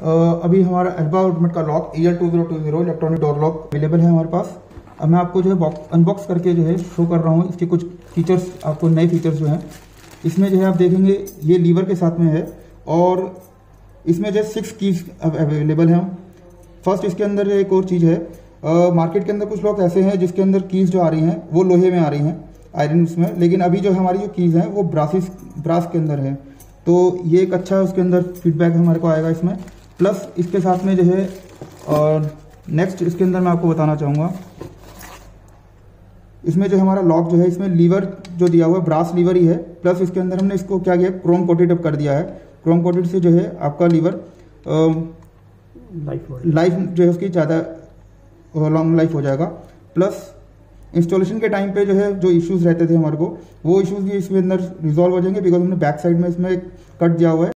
अभी हमारा एल्बा आउटमेट का lock EL2020 electronic door lock available है हमारे पास। अब मैं आपको जो है अनबॉक्स करके जो है शो कर रहा हूँ इसके कुछ फीचर्स, आपको नए फीचर्स जो हैं इसमें जो है आप देखेंगे ये लीवर के साथ में है और इसमें जो 6 कीज अवेलेबल हैं। फर्स्ट इसके अंदर एक और चीज़ है, मार्केट के अंदर कुछ लोग ऐसे हैं जिसके अंदर कीज जो आ रही हैं वो लोहे में आ रही हैं, आयरन उसमें, लेकिन अभी जो हमारी जो कीज हैं वो ब्रास के अंदर है। तो ये एक अच्छा उसके अंदर फीडबैक हमारे को आएगा इसमें। प्लस इसके साथ में जो है और नेक्स्ट इसके अंदर मैं आपको बताना चाहूँगा, इसमें जो हमारा लॉक जो है इसमें लीवर जो दिया हुआ है ब्रास लीवर ही है। प्लस इसके अंदर हमने इसको क्या किया, क्रोम कोटेड कर दिया है। क्रोम कोटेड से जो है आपका लीवर लाइफ जो है उसकी ज़्यादा लॉन्ग लाइफ हो जाएगा। प्लस इंस्टॉलेशन के टाइम पे जो है जो इश्यूज़ रहते थे हमारे को, वो इश्यूज़ भी इसके अंदर रिजॉल्व हो जाएंगे, बिकॉज हमने बैक साइड में इसमें कट दिया हुआ है।